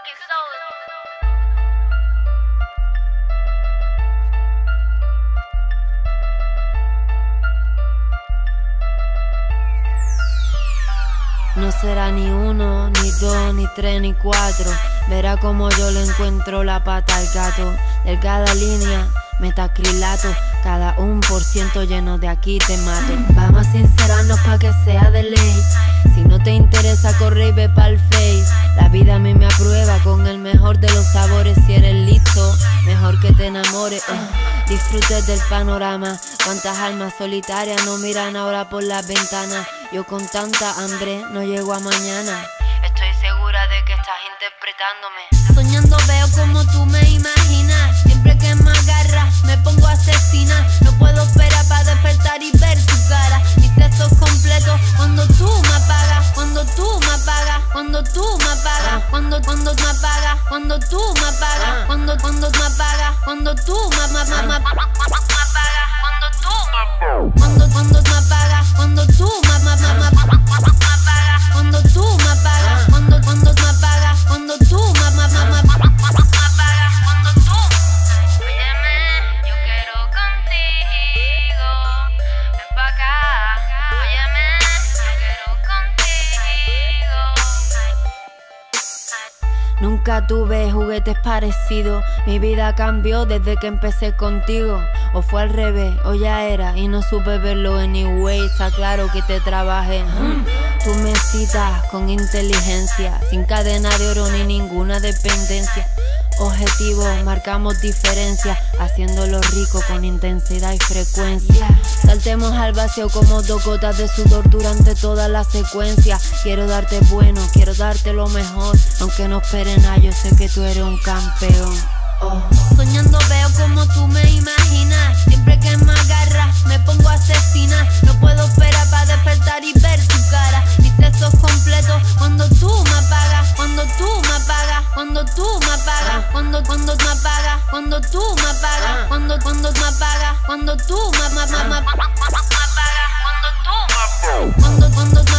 No será ni uno, ni dos, ni tres, ni cuatro. Verá como yo le encuentro la pata al gato. Delgada línea, metacrilato. Cada 1% lleno de aquí te mato. Vamos a sincerarnos pa' que sea de ley. Si no te interesa, corre y ve pa'l face. La vida a mí me aprueba con el mejor de los sabores. Si eres listo, mejor que te enamores. Disfrutes del panorama. Cuántas almas solitarias no miran ahora por las ventanas. Yo con tanta hambre no llego a mañana. Estoy segura de que estás interpretándome. Soñando veo como tú me imaginas. Siempre que me agarras me pongo asesina. No puedo esperar para despertar y ver tu cara. Mis besos completos cuando tú me apagas. Cuando tú me apagas. Cuando tú me apagas. Cuando me apagas. Cuando tú me apagas. Cuando me apagas. Cuando tú me apagas. Cuando tú me apagas. Cuando tú me apagas. Cuando tú me apagas. Cuando tú me apagas. Cuando tú me apagas. Cuando tú. Óyeme, yo quiero contigo. Ven pa' acá. Óyeme, yo quiero contigo. Nunca tuve juguetes parecidos. Mi vida cambió desde que empecé contigo. O fue al revés, o ya era y no supe verlo anyway. Está claro que te trabajé. Tú me citas con inteligencia, sin cadena de oro ni ninguna dependencia. Objetivo, marcamos diferencia, haciéndolo rico con intensidad y frecuencia. Saltemos al vacío como 2 gotas de sudor durante toda la secuencia. Quiero darte bueno, quiero darte lo mejor. Aunque no espere nada, yo sé que tú eres un campeón. Soñando veo como tú me imaginas. Siempre que me agarras me pongo asesina. No puedo esperar para despertar y ver tu cara. Mis besos completos cuando tú me apagas. Cuando tú me apagas. Cuando tú me apagas. Cuando me apagas. Cuando tú me apagas. Cuando me apagas. Cuando tú me apagas. Cuando tú me apagas. Cuando me